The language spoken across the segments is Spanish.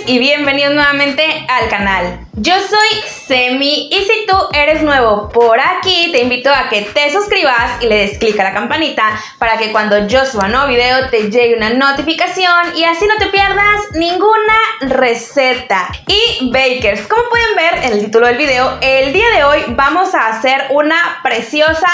y bienvenidos nuevamente al canal. Yo soy Semi y si tú eres nuevo por aquí te invito a que te suscribas y le des clic a la campanita para que cuando yo suba nuevo video te llegue una notificación y así no te pierdas ninguna receta. Y bakers, como pueden ver en el título del video, el día de hoy vamos a hacer una preciosa,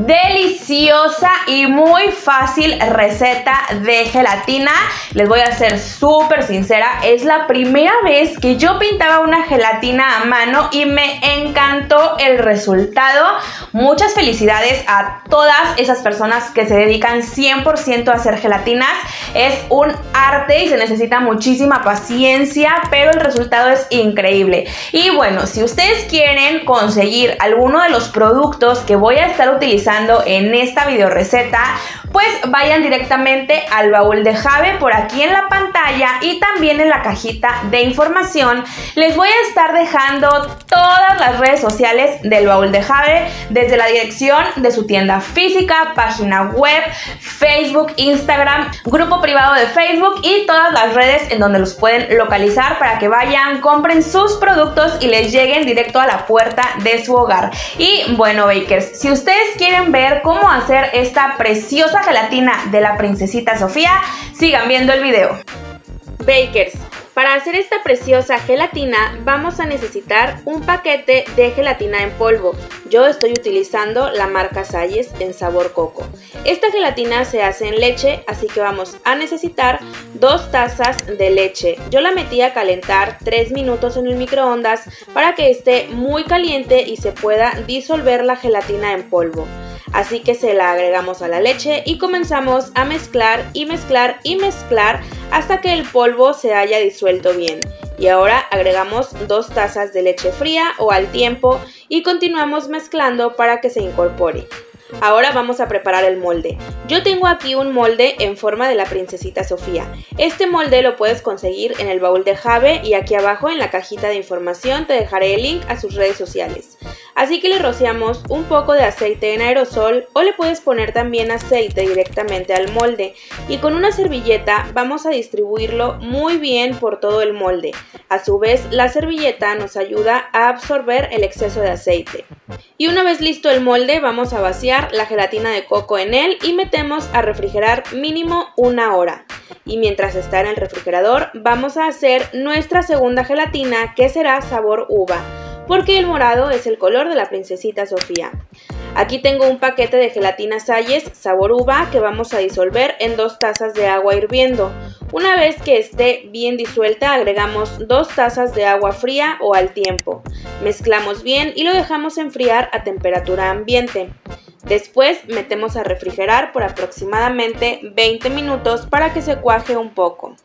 deliciosa y muy fácil receta de gelatina. Les voy a ser súper sincera, es la primera vez que yo pintaba una gelatina a mano y me encantó el resultado. Muchas felicidades a todas esas personas que se dedican 100% a hacer gelatinas. Es un arte y se necesita muchísima paciencia, pero el resultado es increíble. Y bueno, si ustedes quieren conseguir alguno de los productos que voy a estar utilizando en esta video receta, pues vayan directamente al baúl de Jave por aquí en la pantalla y también en la cajita de información. Les voy a estar dejando todas las redes sociales del baúl de Jave, desde la dirección de su tienda física, página web, Facebook, Instagram, grupo privado de Facebook y todas las redes en donde los pueden localizar para que vayan, compren sus productos y les lleguen directo a la puerta de su hogar. Y bueno, bakers, si ustedes quieren ver cómo hacer esta preciosa gelatina de la princesita Sofía, sigan viendo el video. Bakers, para hacer esta preciosa gelatina vamos a necesitar un paquete de gelatina en polvo. Yo estoy utilizando la marca Salles en sabor coco. Esta gelatina se hace en leche, así que vamos a necesitar 2 tazas de leche. Yo la metí a calentar 3 minutos en el microondas para que esté muy caliente y se pueda disolver la gelatina en polvo. Así que se la agregamos a la leche y comenzamos a mezclar y mezclar y mezclar hasta que el polvo se haya disuelto bien. Y ahora agregamos 2 tazas de leche fría o al tiempo y continuamos mezclando para que se incorpore. Ahora vamos a preparar el molde. Yo tengo aquí un molde en forma de la princesita Sofía. Este molde lo puedes conseguir en el baúl de Jave y aquí abajo en la cajita de información te dejaré el link a sus redes sociales. Así que le rociamos un poco de aceite en aerosol o le puedes poner también aceite directamente al molde y con una servilleta vamos a distribuirlo muy bien por todo el molde. A su vez la servilleta nos ayuda a absorber el exceso de aceite. Y una vez listo el molde vamos a vaciar la gelatina de coco en él y metemos a refrigerar mínimo 1 hora. Y mientras está en el refrigerador vamos a hacer nuestra segunda gelatina que será sabor uva, porque el morado es el color de la princesita Sofía. Aquí tengo un paquete de gelatina Salles sabor uva que vamos a disolver en 2 tazas de agua hirviendo. Una vez que esté bien disuelta agregamos 2 tazas de agua fría o al tiempo. Mezclamos bien y lo dejamos enfriar a temperatura ambiente. Después metemos a refrigerar por aproximadamente 20 minutos para que se cuaje un poco.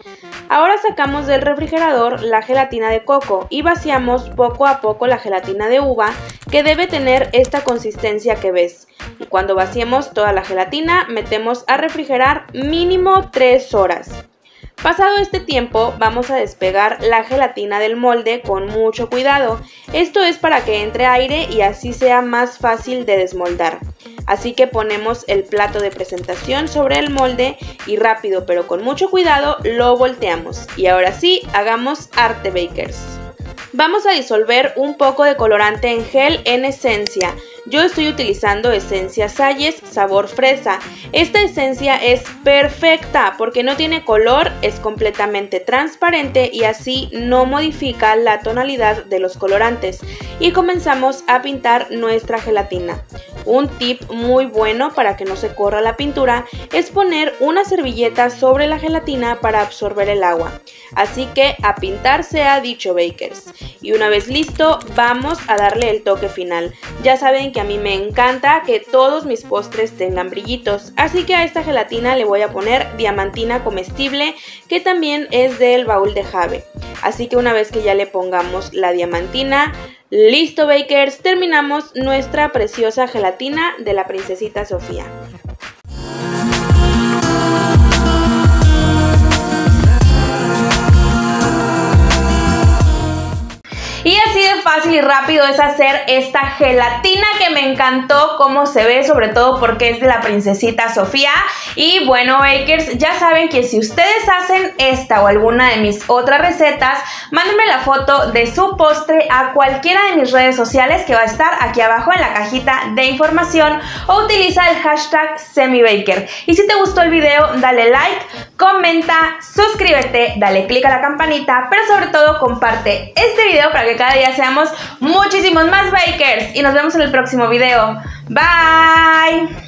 Ahora sacamos del refrigerador la gelatina de coco y vaciamos poco a poco la gelatina de uva, que debe tener esta consistencia que ves. Y cuando vaciemos toda la gelatina metemos a refrigerar mínimo 3 horas. Pasado este tiempo vamos a despegar la gelatina del molde con mucho cuidado. Esto es para que entre aire y así sea más fácil de desmoldar. Así que ponemos el plato de presentación sobre el molde y rápido pero con mucho cuidado lo volteamos. Y ahora sí, hagamos arte, bakers. Vamos a disolver un poco de colorante en gel en esencia. Yo estoy utilizando esencia Salles sabor fresa. Esta esencia es perfecta porque no tiene color, es completamente transparente y así no modifica la tonalidad de los colorantes. Y comenzamos a pintar nuestra gelatina. Un tip muy bueno para que no se corra la pintura es poner una servilleta sobre la gelatina para absorber el agua. Así que a pintar se ha dicho, bakers. Y una vez listo, vamos a darle el toque final. Ya saben que a mí me encanta que todos mis postres tengan brillitos, así que a esta gelatina le voy a poner diamantina comestible, que también es del baúl de Jave. Así que una vez que ya le pongamos la diamantina, listo, bakers, terminamos nuestra preciosa gelatina de la princesita Sofía. Y así de fácil y rápido es hacer esta gelatina que me encantó cómo se ve, sobre todo porque es de la princesita Sofía. Y bueno, bakers, ya saben que si ustedes hacen esta o alguna de mis otras recetas, mándenme la foto de su postre a cualquiera de mis redes sociales que va a estar aquí abajo en la cajita de información, o utiliza el hashtag SemiBaker. Y si te gustó el video, dale like, comenta, suscríbete, dale click a la campanita, pero sobre todo comparte este video para que cada día seamos muchísimos más bakers. Y nos vemos en el próximo video. Bye.